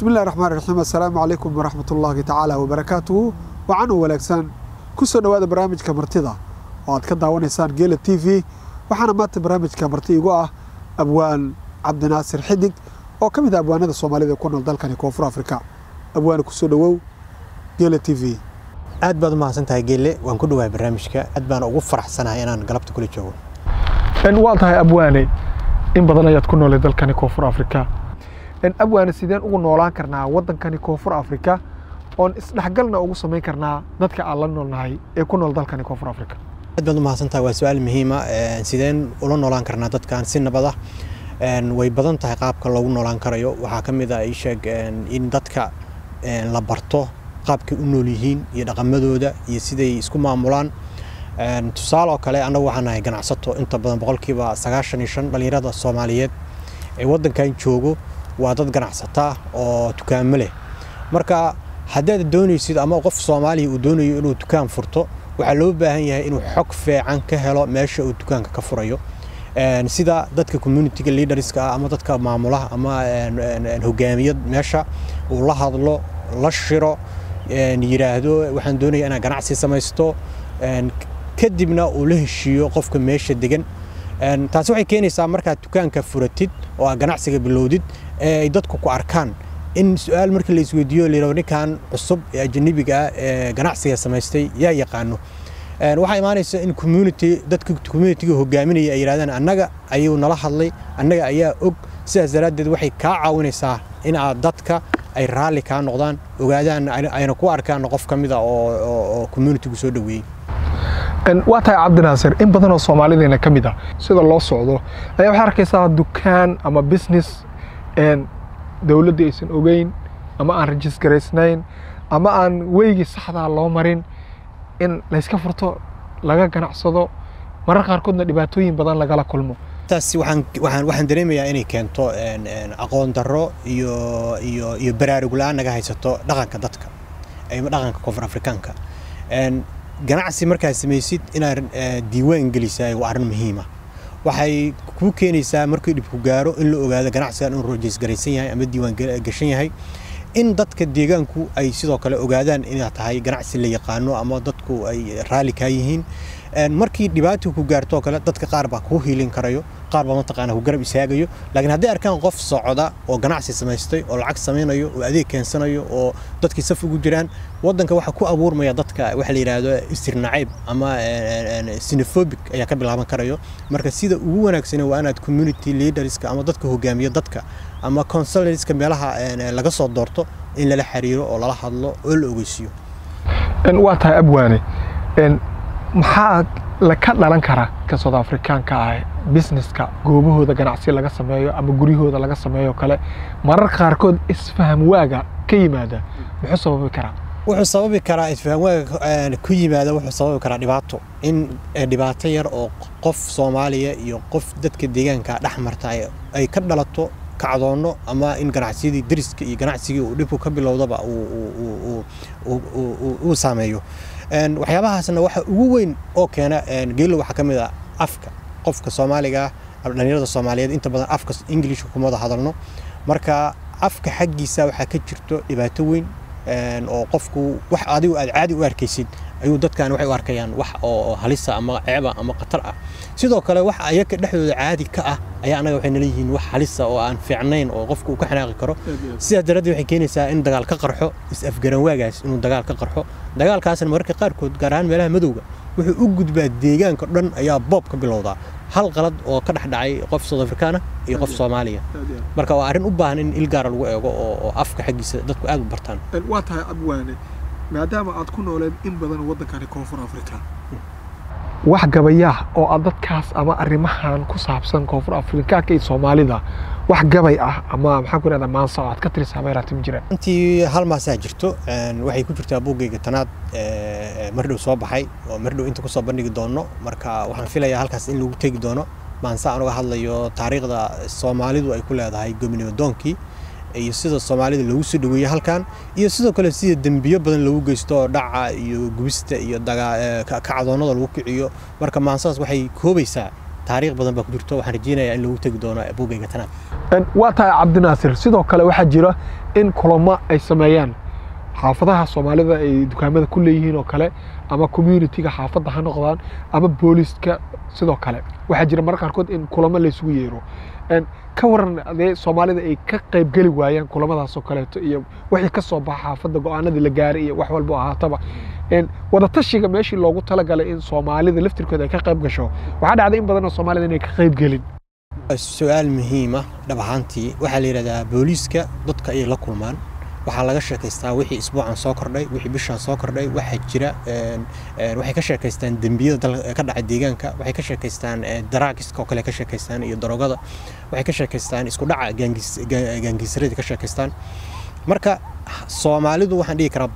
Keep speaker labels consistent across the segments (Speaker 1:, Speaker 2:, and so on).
Speaker 1: بسم الله الرحمن الرحيم. السلام عليكم ورحمة الله تعالى وبركاته. وعنو ولكسان كسو نواد برامج كمرتضى وعاد كدا ونسان جيل التي في وحنا مات برامج كمرتي جوا أبوان عبد الناصر حدق وكم إذا أبوان هذا الصومالي يكون الدلك يكون أفريقيا أبوان كسو نوو جيل التي في
Speaker 2: aad baad ma hasantahay geelle waan ku dhawaay barnaamijka aad baan ugu faraxsanahay inaan galabta kula joogo
Speaker 3: waatahay abwaane in badan ayaad ku noolay dalkani koonfur afrika abwaane sideen ugu noolaan karnaa wadankani koonfur afrika oon isdhaxgalna ugu samayn karnaa dadka aan la noolnahay ee ku nool dalkani koonfur afrika
Speaker 2: aad baad ma hasantahay waa su'aal muhiim ah sideen ula noolaan karnaa dadkan si nabad ah way badan tahay qaabka loogu noolaan karayo waxa kamid ah ay sheeg in dadka la barto qaabkay u nool yihiin iyo dhaqamadooda iyo siday isku maamulaan tusaale kale anagu waxaan nahay ganacsato inta badan boqolkiiba 95 dhalinyarada Soomaaliyeed ee wadankan joogo waa dad ganacsata oo dukaamo leh marka haddaad doonaysid ama qof Soomaali uu doonayo inuu dukaan furto waxa loo baahan yahay inuu xog fiican ka helo meesha uu dukaanka ka furayo sida dadka community leaderska ama dadka maamulaha ama hogaamiyad meesha uu la hadlo la shiro yiraahdo waxaan doonayaa inaan ganacsi samaysto kadibna uu la heshiiyo qofka meesha degan taas waxay keenaysaa marka dukaanka furatid oo ganacsiga bilowdid ay dadku ku arkaan in su'aal markii la isweydiiyo leeyahay ninkan cusub ee ajnabiga ah ganacsiga samaystay yaa yaqaano waxa imaanaysa in community-ga hogaaminaya ay yiraahdaan annaga ayuu nala hadlay annaga ayaa og sidaas daraadeed waxay ka caawinaysaa in aad dadka ay raali ka noqdaan ogaadaan ayna ku arkaan qof kamid ah oo community-gu soo dhaweeyay
Speaker 3: waatahay Cabdi Naasir in badan oo Soomaaliyeed kamid ah sida loo socdo ayaa waxa arkaysaa dukaan ama business dawladda aysan ogeyn ama aan registraysnayn ama aan weygi saxda loo marin in la iska furto laga ganacsado mararka qaarkoodna dhibaatooyin badan lagala kulmo
Speaker 2: taasi waxaan dareemayaa inay keento aqoon darro iyo baraarug la'aan naga haysato dhaqanka dadka ama dhaqanka Koonfur Afrikaanka ganacsi markaa samaysid inaad diiwaan gelisay waa arrin muhiim ah waxay ku keenaysaa markii dib ku gaaro in la ogaado ganacsigan inuu registraysan yahay ama diiwaan gashan yahay in dadka deegaanku ay sidoo kale ogaadaan in ay tahay ganacsi la yaqaano ama dadku ay raali ka yihiin markii dhibaato ku gaarto kale dadka qaar baa ku hiilin karayo qaar baa mataqaana ku garab isaagayo laakiin haddii arkaan qof socda oo ganacsi samaystay oo lacag sameeyo oo adeeg keensanayo oo dadkii saf ugu jiraan wadanka waxa ku abuurmaya dadka waxa la yiraahdo istirnaacib ama xenophobic ayaa ka bilaaban karayo marka sida ugu wanaagsan waa inaad community leaderska ama dadka hogaamiya dadka ama consultantska meelaha laga soo doorto in la xiriiro oo la hadlo oo la ogeysiyo
Speaker 3: waa tahay abwaane maxaa la ka dhalan kara ka South Africaanka ah businesska goobahooda ganacsi laga sameeyo ama guriyahooda laga sameeyo kale mararka qaarkood isfaham waaga ka yimaada wuxuu sababi karaa
Speaker 2: isfaham waaga ku yimaada wuxuu sababi karaa dhibaato in dhibaato yar oo qof Soomaaliya iyo qof dadka deegaanka dhaxmarta ay ka dhalato kacdoono ama in ganacsiga diriska iyo ganacsiga uu dhib ka bilowdaba uu saameeyo waxyaabahaasna waxa ugu weyn oo keena geelo waxa kamid ah afka qofka Soomaaliga dhalinyarada Soomaaliyeed inta badan afka English kuma wada hadalno marka afka xaqiisa waxa ka jirto dhibaato weyn oo qofku wax adigu aad caadi u arkaysid ayuu dadkan waxay u arkayaan wax oo halisa ama ceeba ama qatar ah sidoo kale wax ayaga dhexdooda caadi ka ah ayaa anaga waxay leeyihiin wax halisa oo aan fiicnayn oo qofku uu ka xanaaqi karo sidaas daraadeed waxay keenaysaa in dagaal ka qarxo is-afgaran waagaas inuu dagaal ka qarxo dagaalkaasna mararka qaarkood gaar ahaan meelaha madowga wuxuu u gudbaa deegaanka dhan ayaa boob ka bilowda hal qalad oo ka dhaxdhacay qof South African iyo qof Soomaaliya marka waa arrin u baahan in ilgaar lagu eego oo afka xaqiisa dadku aad u bartaan
Speaker 1: waa tahay abwaane maadaama aad ku nooleed in badan wadankani Koonfur Afrika
Speaker 3: wax gabayah oo aad dadkaas ama arrimahan ku saabsan Koonfur Afrikaanka iyo Soomaalida wax gabay ah ama maxaa ku raada maansa aad ka tirsan habeeratim jiraan
Speaker 2: intii hal maasaa jirto waxay ku jirtaa buugayga tanaad mardhow soo baxay oo mardhow inta ku soo bandhigi doono marka waxaan filayaa halkaas in lagu tagi doono maansa aan uga hadlayo taariikhda Soomaalidu ay ku leedahay gomnimo doonkii iyo sida Soomaalida lagu soo dhaweeyay halkan iyo sidoo kale sida dambiyo badan lagu geysto dhaca iyo gubista iyo kacdoonada lagu kiciyo marka maansaas waxay koobaysaa taariikh badan baa ku jirto waxaan rajeynayaa in lagu tagi doono buugayga tanaad
Speaker 3: waa tahay Cabdinaasir sidoo kale waxaa jira in kulamo ay sameeyaan xaafadaha Soomaalida ay dukaamada ku leeyihiin oo kale ama community-ga xaafadda ha noqdaan ama booliska sidoo kale waxaa jira mararka qaarkood in kulamo la isugu yeero ka waran Soomaalida ay ka qayb gali waayaan kulamadaas oo kale iyo wixii ka soo baxa xaafadda go'aanadii la gaaray iyo wax walba ahaataba wada tashiga meeshii loogu talagalay in Soomaalida laftirkooda ay ka qayb gasho waxa dhacday in badan oo Soomaalida inay ka qayb galin
Speaker 2: su'aal muhiim ah dhab ahaantii waxa la yiraahdaa booliska dadka ay la kulmaan waxaa laga sheekaystaa wixii isbuucan soo kordhay wixii bishan soo kordhay waxa jira waxay ka sheekaystaan dambiyada ka dhacay deegaanka waxay ka sheekaystaan daraagiska oo kale ka sheekaystaan iyo darogada waxay ka sheekaystaan isku dhaca gaangiisarada ka sheekaystaan marka Soomaalidu waxaan dhigi karaa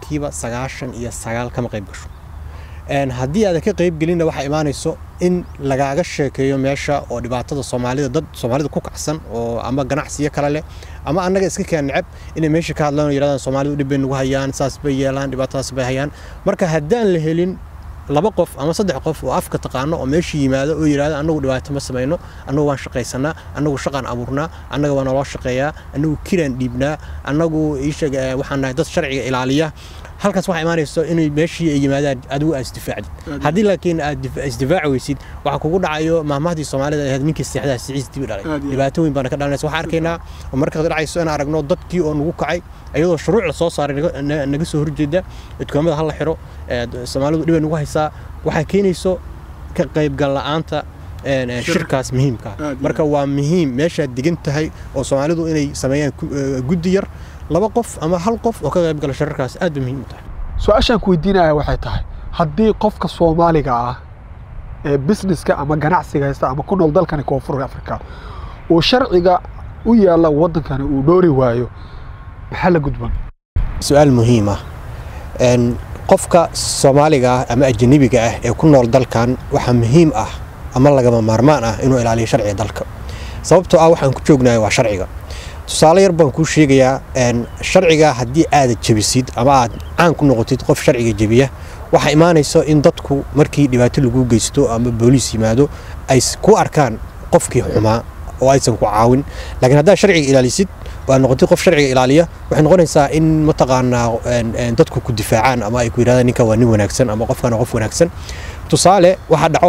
Speaker 2: 99% kama qayb gasho haddii aad ka qayb gelinna waxa imaanayso in lagaaga sheekeeyo meesha oo dhibaatada Soomaalida ku kacsan oo ama ganacsiyo kale leh ama annaga iska keen nacab inay meesha ka hadlaan yiraahdaan Soomaalidu dhib bay nagu hayaan saas bay yeelaan dhibaatadaas bay hayaan marka haddaan la helin 2 qof ama 3 qof oo afka taqaano oo meesha yimaado oo yiraahdo annagu dhibaato ma sameeyno annagu waan shaqaysanaa annagu shaqaan abuurnaa annaga waan loo shaqeeyaa annagu kiraan dhiibnaa annagu waxaan nahay dad sharciga ilaaliya halkaas waxa imaanayso inay meeshii ay yimaadaan adigu isdifaacid haddii laakiin aad isdifaaci weysid waxa kugu dhacayo maamahdii Soomaalida ee ninkii seexda siciis dib dhalay dhibaato weyn baan ka dhalanaysa waxa arkaynaa marka dhacayso in aragno dadkii oo nagu kacay ayadoo shuruuc la soo saaray naga soo horjeeda dukaamada hal xiro Soomaalidu dhib nagu haysaa waxa keenayso ka qayb gal la'aanta shirkaas muhiimka marka waa muhiim meesha digan tahay oo Soomaalidu inay sameeyaan guddi yar 2 qof ama 1 qof oo ka qayb gala shirkaas aad muhiim u tahay
Speaker 3: su'aashan ku weydiinaya waxay tahay haddii qofka Soomaaliga ah ee businesska ama ganacsiga haysta ama ku nool dalkan Koonfur Afrika oo sharciga u yaala waddankan uu doori waayo maxaa la gudban
Speaker 2: su'aal muhiim ah qofka Soomaaliga ama ajnabiga ah ee ku nool dalkan waxa muhiim ah ama lagama maarmaan ah inuu ilaaliyo sharciga dalka sababtoo ah waxaan ku joognahay waa sharciga tusaale yar baan ku sheegayaa sharciga haddii aad jabisid ama aad caan ku noqotid qof sharciga jabiya waxa imaanayso in dadku markii dhibaato lagu geysto ama booliis yimaado ay ku arkaan qofkii xumaa oo aysan ku caawin laakiin haddaad sharciga ilaalisid waa noqotid qof sharciga ilaaliya waxay noqonaysaa in mataqaanaa dadku ku difaacaan ama ay ku yiraahdaan ninka waa nin wanaagsan ama qofkana qof wanaagsan tusaale waxa dhaco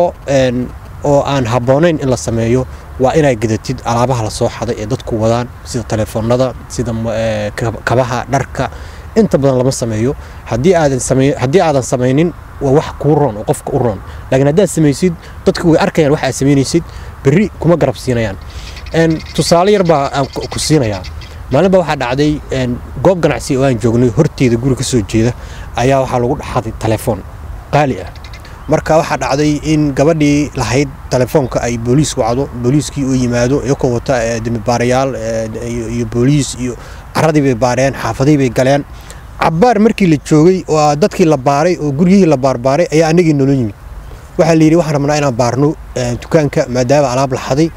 Speaker 2: oo aan habboonayn in la sameeyo waa inay gadatid alaabaha la soo xaday ee dadku wadaan sida telefoonada sida kabaha dharka inta badan lama sameeyo haddii aadan sameeynin waa wax ku roon oo qofka u roon laakiin haddaad sameeysid dadku way arkayaan waxa aad sameynaysid berri kuma garab siinayaan tusaale yar baa ku siinayaa maalinba waxaa dhacday goob ganacsi oo aan joognay horteeda guri ka soo jeeda ayaa waxaa lagu dhaxaday telefoon qaali ah marka waxa dhacday in gabadhii lahayd telefoonka ay booliis wacdo booliiskii uu yimaado iyagoo wata dimibaarayaal iyo booliis iyo caradii bay baareen xaafadii bay galeen cabbaar markii la joogay oo dadkii la baaray oo gurigii la baarbaaray ayaa anagii nolo yimid waxa la yiri waxaan rabnaa inaan baarno dukaanka maadaama alaab la xaday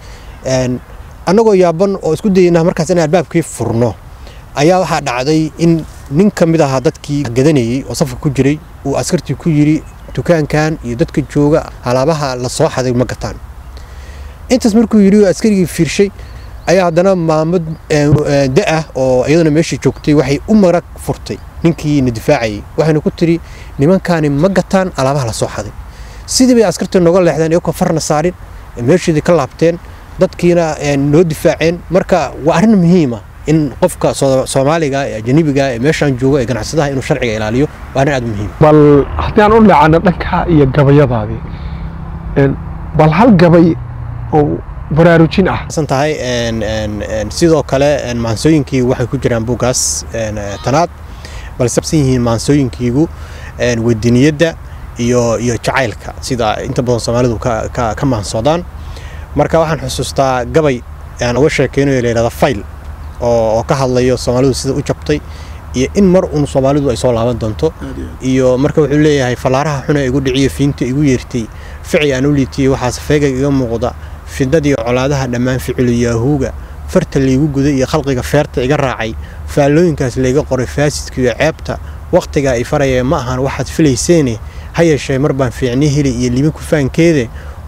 Speaker 2: annagoo yaaban oo isku dayna markaas in albaabkii furno ayaa waxa dhacday in nin kamid ah dadkii gadanayay oo safka ku jiray uu askartii ku yiri dukaankan iyo dadka jooga alaabaha la soo xaday ma gataan intaas markuu yiri askarigii fiirshay ayaa hadana maamud daa oo iyadana meeshii joogtay waxay u marag furtay ninkii difaacay waxayna ku tiri nimankaani ma gataan alaabaha la soo xaday sidii bay askartu noga leexdeen iyo ka farna saarin meeshii ka laabteen dadkiina noo difaaceen marka waa arrin muhiim ah in qofka Soomaaliga ee ajnabiga ee meeshan jooga ee ganacsadaha inuu sharciga ilaaliyo waa arrin aad muhiim
Speaker 3: bal haddii aan u leexano dhanka iyo gabayadaadii bal hal gabay oo baraarujin ah
Speaker 2: santahay sidoo kale maansooyinkii waxay ku jiraan buugaas tanaad balse sabsan yihiin maansooyinkiigu wadiniyada iyo jacaylka sida inta badan Soomaalidu ka maansoodaan marka waxaan xusuustaa gabay aan uga sheekeynayo leeyahay file oo ka hadlayo Soomaalidu sida u jabtay iyo in mar uu Soomaalidu ay soo laaban doonto iyo marka wuxuu leeyahay falaaraha xuna igu dhiciyo fiinta igu yeertay fici aan u liitay waxa safeega iga muuqda fidadii colaadaha dhamaan ficil yaahuuga farta liigu guday iyo khalqiga feerta iga raacay faalooyinkaas leega qoray faasidka iyo ceebta waqtiga ay farayeen ma ahan waxaad filayseen ha yeeshee mar baan fiicni heli iyo libi ku faankeede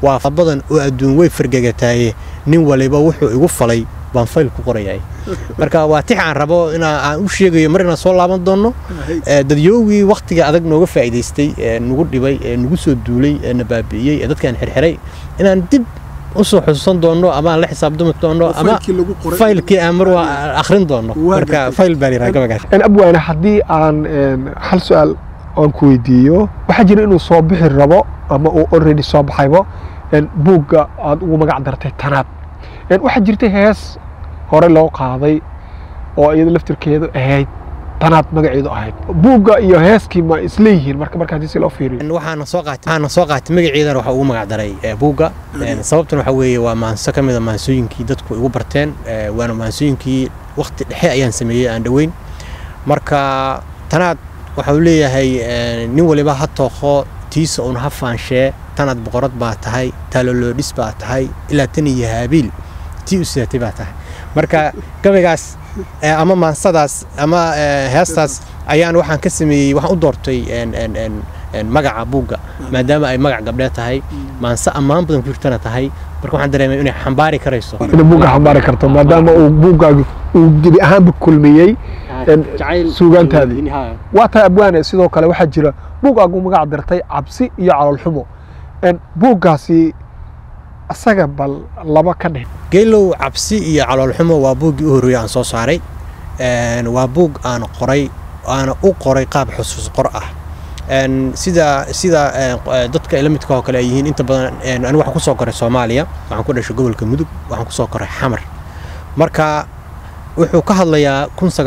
Speaker 2: waa badan oo adduun way fargagataay nin waliba wuxuu igu falay baan fayl ku qorayay marka waa tixaan rabo in aan u sheegayo marna soo laaban doono dadyoogii waqtiga adag nooga faa'iideystay nagu dhibay nagu soo duulay nabaabiyay dadkan xirxiray inaan dib u soo xusuusan doono ama la xisaabtami doono ama faylkii amar waa akhrin doono marka fayl bari ragabagaas
Speaker 3: abwaana haddii aan hal su'aal aan ku weydiiyo waxa jira inuu soo bixi rabo ama uu already soo baxaybo buugga aad ugu magac dartay tanaad waxa jirtay hees hore loo qaaday oo iyada laftirkeedu ahayd tanaad magaceedu ahayd buugga iyo heeskii ma isleeyihiin marka hadii si loo fiiriyo
Speaker 2: waxaan soo qaatay magaceedana waxa ugu magac daray buugga sababtuna waxa weeye waa maanso kamid ah maansooyinkii dadku igu barteen waana maansooyinkii waqti dhexe ayaan sameeyay aan dhaweyn marka tanaad waxa uu leeyahay nin waliba ha tooqo tiisa uun ha faanshee tanaad boqorad baa tahay taaloloodhis baa tahay ilaa tan iyo haabiil tii u sidatay baa tahay marka gabaygaas ama maansadaas ama heestaas ayaan waxaan ka sameeyey waxaan u doortay magaca buugga maadaama ay magac gabdheed tahay maanso ammaan badan ku jirtana tahay marka waxaan dareemay inay xambaari karayso
Speaker 3: inay buugga xambaari karto maadaama uu buuggaagu uu gebi ahaanba kulmiyey suugaantaadii waa tahay abwaane sidoo kale waxaa jira buuggaagu magac dartay cabsi iyo caloolxumo buuggaasi asaga bal laba ka dheh
Speaker 2: geelow cabsi iyo caloolxumo waa buuggii u horreeyay aan soo saaray waa buug aan u qoray qaab xusuus qor ah sida dadka ila midka oo kale ay yihiin inta badan anigu waxaan ku soo koray Soomaaliya waxaan ku dhashay gobolka Mudug waxaan ku soo koray Xamar marka wuxuu ka hadlayaa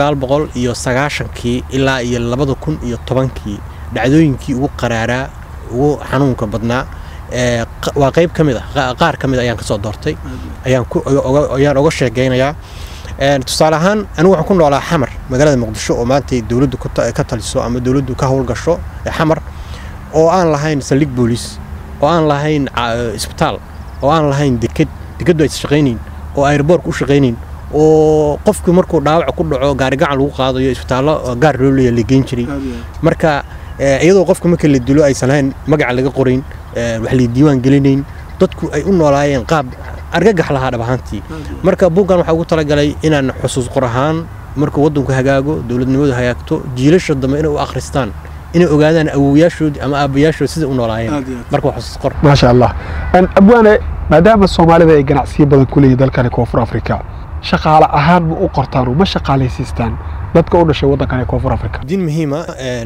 Speaker 2: 1990kii ilaa iyo 2010kii dhacdooyinkii ugu qaraaraa ugu xanuunka badnaa waa qayb kamid ah qaar kamid ayaan ka soo doortay ayaan uga sheegaynayaa tusaale ahaan anigu waxaan ku noolaa Xamar magaalada Muqdisho oo maanta dawladdu ka taliso ama dawladdu ka howlgasho Xamar oo aan lahayn saldhig booliis oo aan lahayn isbitaal oo aan lahayn deked ay shaqeynayeen oo airport u shaqeynayeen oo qofku markuu dhaawac ku dhaco gaari gacan lagu qaadayo isbitaallo gaar loo leeyahay la geyn jiray marka iyadoo qofku marka la dilo aysan lahayn magac laga qorayn wax la diiwaan gelinayn dadku ay u noolaayeen qaab argagax lahaa dhabaantii marka buuggan waxa ugu talagalay inaan xusuus qor ahaan marka waddanku hagaago dawladnimadu hagaagto jiilasha dambe inay u akhristaan inay ogaadaan awoowayaashood ama aabayaashood sida u noolaayeen marka xusuus qor
Speaker 3: ma sha Allah abwaane maadaama Soomaalida ay ganacsiyo badan ku leeyihiin dalkan Koonfur Afrika shaqaale ahaan ma u qortaan oo ma shaqaaleysiistaan dadka u dhashay waddankan Koonfur Afrika
Speaker 2: diin muhiima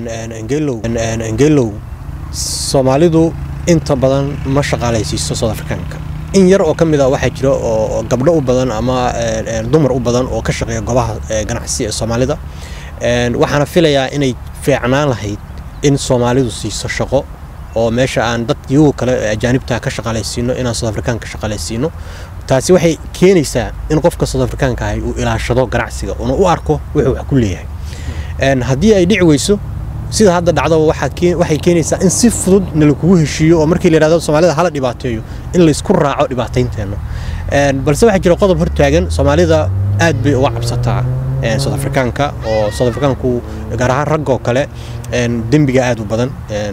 Speaker 2: angelow Soomaalidu inta badan ma shaqaaleysiiso South Africanka in yar oo kamid ah waxa jira oo gabdho u badan ama dumar u badan oo ka shaqeeya goobaha ganacsiga Soomaalida waxaana filayaa inay fiicnaan lahayd in Soomaalidu siiso shaqo oo meesha aan dadkii kale ajaanibta ka shaqaaleysiino inaan South African ka shaqaaleysiino taasi waxay keenaysaa in qofka South Africanka ah uu ilaashado ganacsiga oo uu arko wuxuu wax ku leeyahay haddii ay dhici weyso sida hadda dhacdo waxay keenaysaa in si fudud nalagu heshiiyo oo markii la yiraahdo Soomaalida hala dhibaateeyo in la isku raaco dhibaateynteena balse waxa jira qodob hortaagan Soomaalida aad bay uga cabsataa South Africanka oo South Africanku gaar ahaan rag oo kale dembiga aad u badan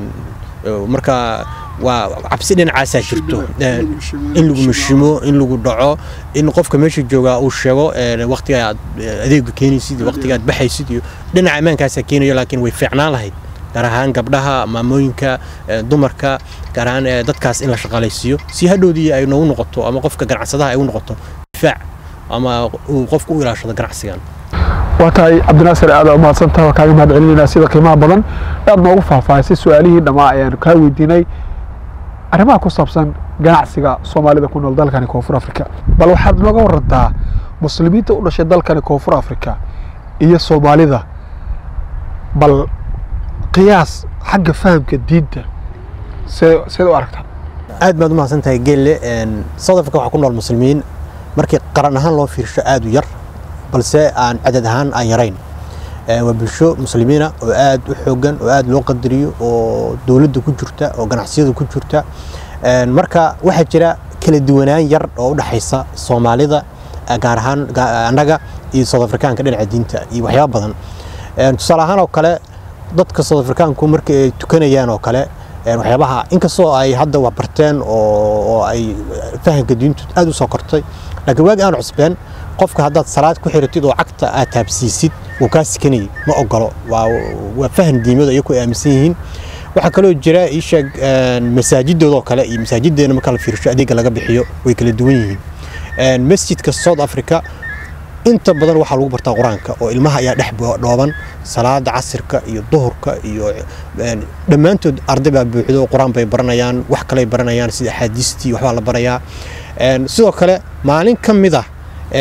Speaker 2: marka waa cabsi dhinacaas jirto in lagu mashimo in lagu dhaco in qofka meesha jooga uu sheego waqtiga adeeg keenaysid waqtiga baxaysid iyo dhinaca amaankaas keenayo laakiin way fiicnaan lahayd gaar ahaan gabdhaha maamooyinka dumarka gaar ahaan dadkaas in la shaqaaleysiyo si hadhoodii ay noogu noqoto ama qofka ganacsadaha ay u noqoto difaac ama uu qofku u ilaashado ganacsigan
Speaker 3: واتاي عبد الناصر هذا ما سنتها كاغا ما دعلينا سيده قيمه بدن aad noogu faahfaahisay su'aalihii dhamaa ayaan ka weydiinay arrimaha ku saabsan ganacsiga Soomaalida ku nool dalkan Koonfur Afrika bal waxaad nooga warantaa muslimiinta u dhashay dalkan Koonfur Afrika iyo Soomaalida bal qiyaas xagga fahamka diinta sida u aragtaa
Speaker 2: aad baad u mahadsantahay geelle South Africa waxa ku nool muslimiin markii qaran ahaan loo fiirsho aad u yar balse aan cadad ahaan aan yarayn waa bulsho muslimiina oo aad u xoogan oo aad loo qadariyo oo dawladda ku jirta oo ganacsiyada ku jirta marka waxa jira kala duwanaan yar oo u dhaxaysa Soomaalida gaar ahaan anaga iyo South Africanka dhinaca diinta iyo waxyaabo badan tusaale ahaan oo kale dadka South Africanku markay tukanayaan oo kale waxyaabaha inkastoo ay hadda wax barteen oo ay fahanka diintu aad u soo kortay laakiin waagi aan cusbeen qofka haddaad salaad ku xiratid oo cagta aad taabsiisid wuu kaa sikanayay ma ogolo waa fahan diimada iyo ku aaminsan yihiin waxaa kaloo jira ii sheeg masaajidooda kale iyo masaajideena marka la fiirsho adeega laga bixiyo way kala duwan yihiin masjidka South Africa inta badan waxa lagu bartaa quraanka oo ilmaha ayaa dhex dhooban salaada casirka iyo duhurka iyo dhamaantood ardayba buuxdo quraan bay baranayaan wax kale ay baranayaan sida xadiistii waxba la barayaa sidoo kale maalin kamid ah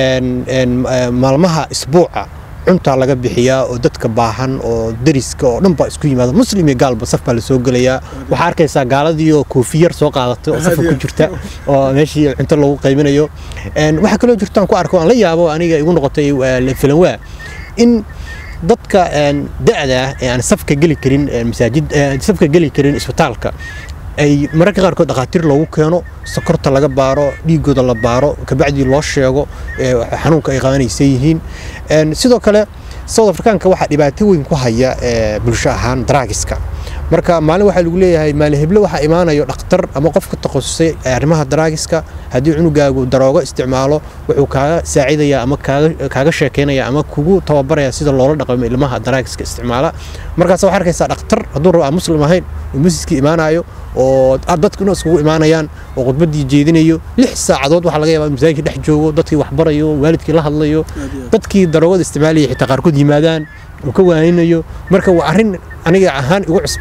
Speaker 2: maalmaha isbuuca cunta laga bixiyaa oo dadka baahan oo dariska oo dhanba isku yimaado muslim iyo gaalba saf baa la soo galaya waxa arkaysaa gaaladii oo koofiyar soo qaadatay oo saf ku jirta oo meeshii cunto lagu qaybinayo waxa kale oo jirtaan ku arko aan la yaabo aniga igu noqotay filanwaa in dadka da'da aan safka gali karin masaajid safka gali karin isbitaalka ay mararka qaarkood dhaqaatiir loogu keeno sokorta laga baaro dhiigooda la baaro kabacdi loo sheego xanuunka ay qabanaysan yihiin sidoo kale South Africaanka waxa dhibaato weyn ku haya bulsho ahaan drugska marka maalin waxa lagu leeyahay maalin heblo waxa imaanayo dhakhtar ama qof ka takhasusay arrimaha drugska hadii cunugaagu daroogo isticmaalo wuxuu kaaga saaciidaya ama kaaga sheekeynaya ama kugu tababaraya sida loola dhaqmo ilmaha drugska isticmaala markaas waxa arkaysaa dhakhtar haduu rabo muslim ahayn masjidka imaanayo oo dadku iskugu imaanayaan oo khudbadii jeedinayo 6 saacadood waxa laga yaabaa masaajid dhex joogo dadkii wax barayo waalidkii la hadlayo dadkii daroogada isticmaalaya xitaa qaarkood yimaadaan oo ka waaninayo marka waa arin aniga ahaan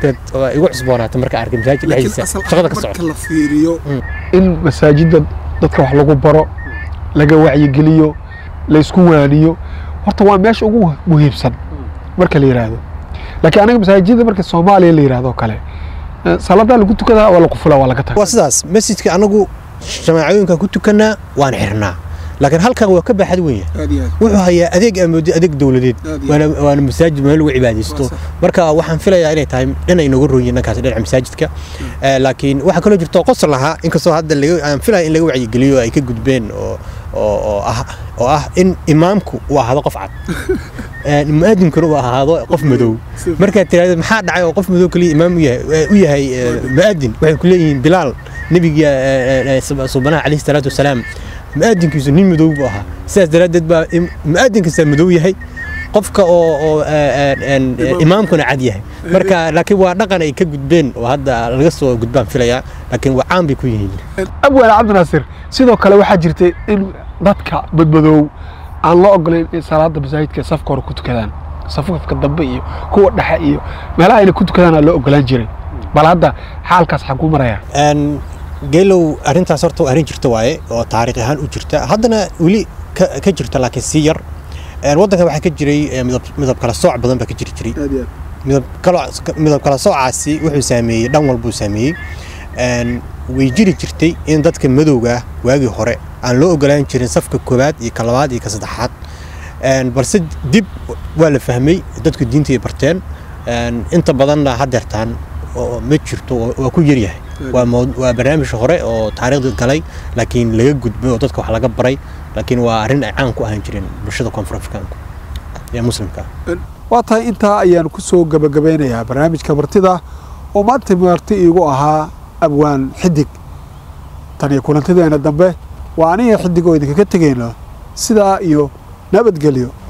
Speaker 2: igu cusboonaatay marka arkay masaajid dhexdiisa shaqada ka socota
Speaker 1: la fiiriyo
Speaker 3: in masaajidda dadka wax lagu baro laga wacyi geliyo la isku waaniyo horta waa meesha ugu muhiimsan marka la yiraahdo laakiin aniga masaajidda marka Soomaaliya la yiraahdo kale salaada lagu tukadaa wala qufula wala ka tahay
Speaker 2: waa sidaas masjidka anagu jamaacooyinka ku tukanaa waan xirnaa laakiin halkan waa ka baaxad weyn wuxuu hayaa adeeg dawladeed waana masaajid meel lagu cibaadeysto marka waxaan filayaa inay tahay inay nagu rooyeen ninkaas dhinaca masaajidka laakiin waxa kale jirto qosol lahaa inkastoo hadda aan filayaa in laga wacyi geliyo ay ka gudbeen oo ah in imaamku uu ahaado qof cad mu'aadinkuna uu ahaado qof madow marka tiraahdo maxaa dhacay oo qof madow kaliya imaam u yahay mu'aadin waxay ku leeyihiin bilaal nabiga subhanahu alayhi salatu wasalaam mu'aadinkiisu nin madow buu ahaa sidaas daraadeed baa mu'aadinkiisa madow yahay qofka oo imaamkuna cad yahay marka laakiin waa dhaqan ay ka gudbeen oo hadda laga soo gudbaan filayaa laakiin waa caan bay ku yihiin
Speaker 3: abwal Cabdinaasir sidoo kale waxa jirtay in dadka badbadow aan loo ogoleen in salaada masaajidka safka hore ku tukadaan safafka dambe iyo kuwa dhexe iyo meelaha ay ku tukadaan loo ogolaan jiray bal hadda xaalkaas xaq ku maraya
Speaker 2: geelow arintaas horta arin jirta waaye oo taariikh ahaan u jirta haddana wali ka jirta laakiin si yar wadanka waxa ka jiray midab kala sooc badan ba ka jiray midab kala soocaasi wuxuu saameeyay dhan walba uu saameeyay way jiri jirtay in dadka madowga waagi hore aan loo ogolaan jirin safka koobaad iyo ka labaad iyo ka saddexaad balse dib waa la fahmay dadku diinta ay barteen inta badanna hadeertaan oo ma jirto waa ku yar yahay waa barnaamij hore oo taariikhda galay laakiin laga gudbay oo dadka wax laga baray laakiin waa arin ay caan ku ahaan jireen bulshada Koonfur Afrikaanka ee muslimka
Speaker 1: waa tahay inta ayaan ku soo gabagabeynayaa barnaamijka martida oo maanta marti iigu ahaa abwaan xidig tan iyo kulantadeena dambe waa aniga xidig oo idinka ka tagayna sidaa iyo nabadgelyo